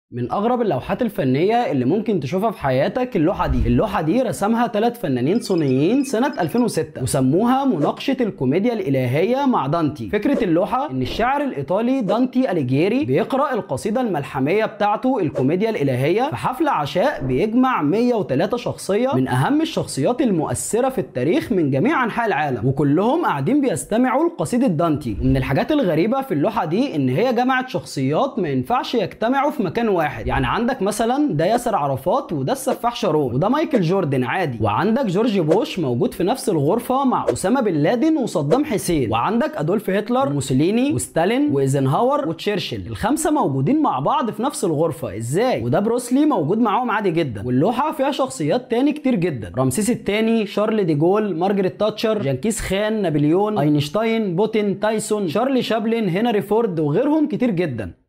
من اغرب اللوحات الفنيه اللي ممكن تشوفها في حياتك اللوحه دي رسمها 3 فنانين صينيين سنه 2006 وسموها مناقشه الكوميديا الالهيه مع دانتي. فكره اللوحه ان الشاعر الايطالي دانتي أليجيري بيقرا القصيده الملحميه بتاعته الكوميديا الالهيه في حفل عشاء بيجمع 103 شخصيه من اهم الشخصيات المؤثره في التاريخ من جميع انحاء العالم، وكلهم قاعدين بيستمعوا لقصيده دانتي. ومن الحاجات الغريبه في اللوحه دي ان هي جمعت شخصيات ما ينفعش يجتمعوا في مكان واحد. يعني عندك مثلا ده ياسر عرفات وده السفاح شارون وده مايكل جوردن عادي، وعندك جورج بوش موجود في نفس الغرفه مع اسامه بن لادن وصدام حسين، وعندك ادولف هتلر وموسوليني وستالين وايزنهاور وتشرشل، الخمسه موجودين مع بعض في نفس الغرفه ازاي؟ وده بروسلي موجود معاهم عادي جدا. واللوحه فيها شخصيات تاني كتير جدا، رمسيس الثاني، شارل دي جول، مارجريت تاتشر، جنكيز خان، نابليون، اينشتاين، بوتين، تايسون، شارلي شابلن، هنري فورد وغيرهم كتير جدا.